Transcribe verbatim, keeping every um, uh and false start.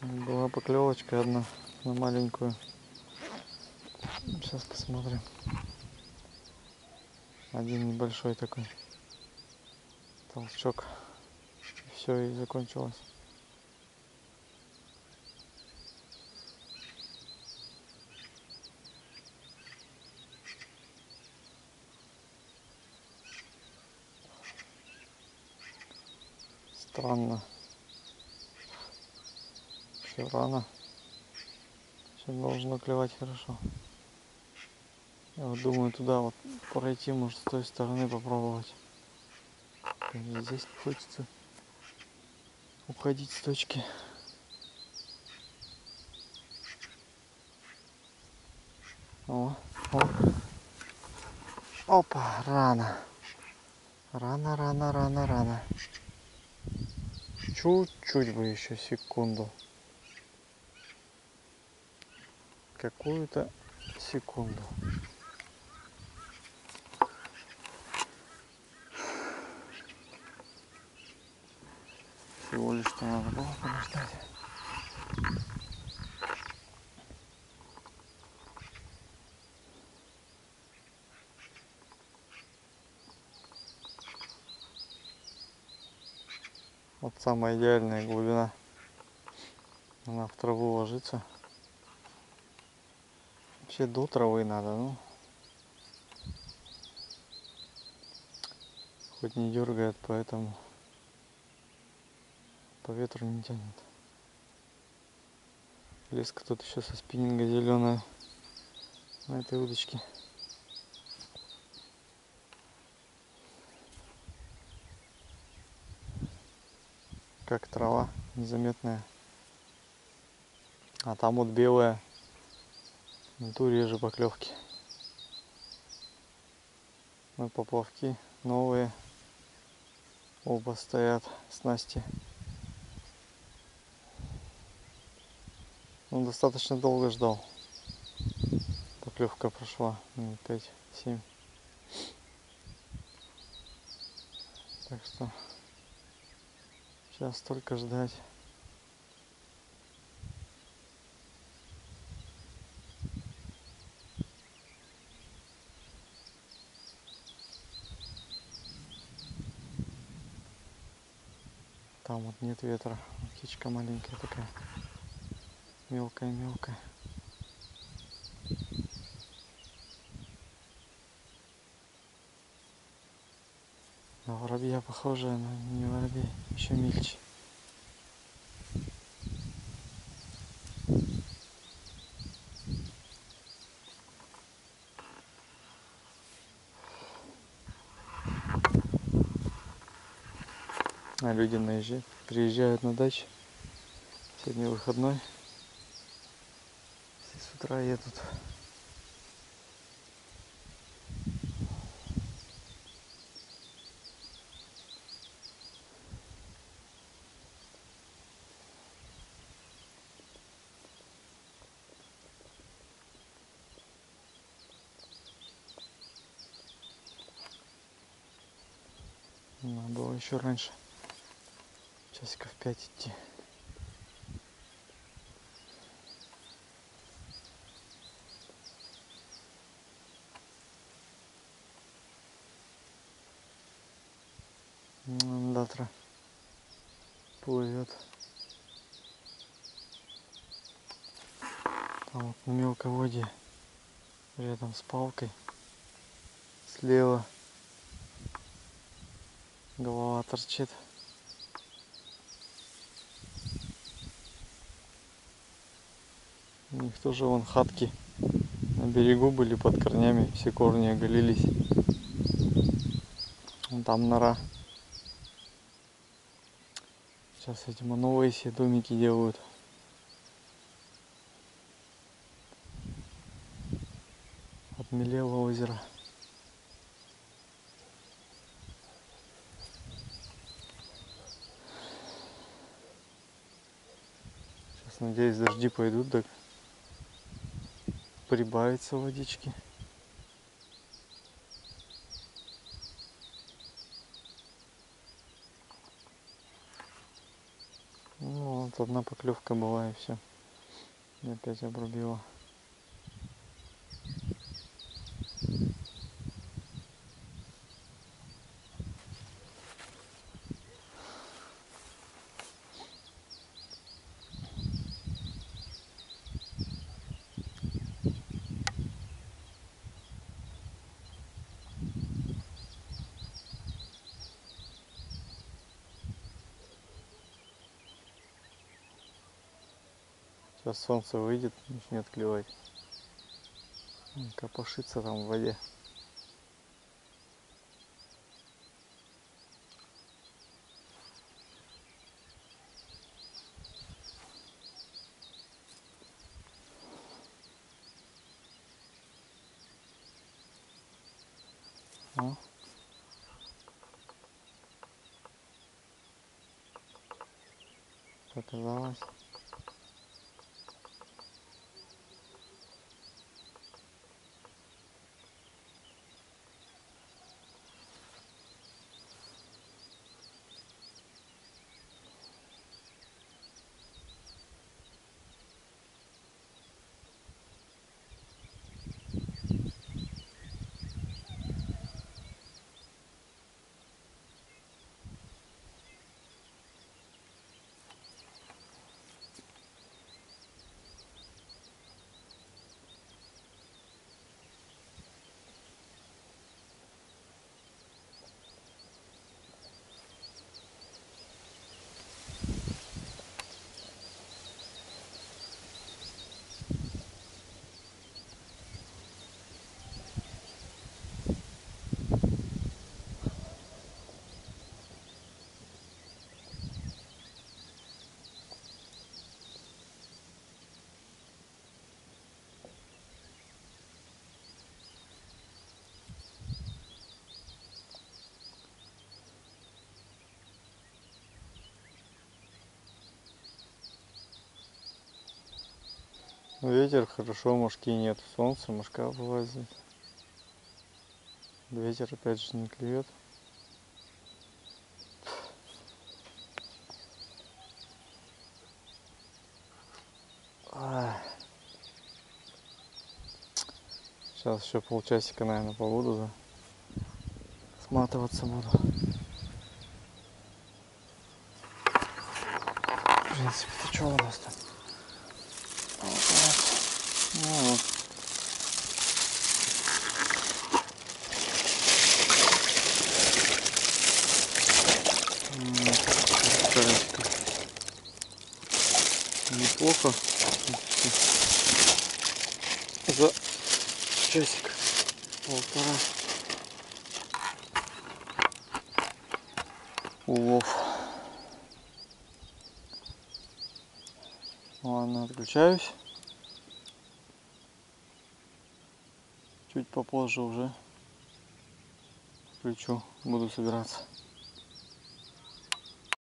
Была поклевочка одна на маленькую. Сейчас посмотрим. Один небольшой такой толчок. Все, и закончилось. Странно. Еще рано. Сейчас должно клевать хорошо. Я вот думаю туда вот пройти, может с той стороны попробовать. И здесь не хочется уходить с точки. О, о. Опа, рано. Рано, рано, рано, рано. Чуть-чуть бы еще секунду. Какую-то секунду. Всего лишь что надо было подождать. Вот самая идеальная глубина. Она в траву ложится. Вообще до травы надо, ну. Хоть не дергает, поэтому по ветру не тянет. Леска тут еще со спиннинга зеленая на этой удочке. Как трава незаметная. А там вот белая. На ту реже поклевки. Ну, поплавки новые. Оба стоят снасти. Он достаточно долго ждал. Поклевка прошла минут пять-семь. Так что сейчас только ждать. Там вот нет ветра. Птичка маленькая такая. Мелкая-мелкая. На воробья похожая, но не воробей. Еще мельче. А люди наезжают, приезжают на дачу. Сегодня выходной. Все с утра едут. Надо было еще раньше. Часиков пять идти. Завтра плывет. Там вот на мелководье рядом с палкой. Слева голова торчит. У них тоже вон хатки на берегу были под корнями, все корни оголились. Вон там нора. Сейчас, видимо, новые все домики делают. Отмелело озеро. Сейчас, надеюсь, дожди пойдут, так прибавится водички. Ну, Вот одна поклевка была и все. И опять обрубила. Сейчас солнце выйдет, начнет клевать. Копошится там в воде. О. Показалось. Ветер хорошо, мошки нет. Солнце, мошка вылазит. Ветер опять же не клюет. Сейчас еще полчасика, наверное, побуду, да. Сматываться буду. В принципе-то что у нас там? Вот, вот. Ну, вот. Неплохо. За часик полтора улов. Ладно, отключаюсь. Чуть попозже уже включу, буду собираться.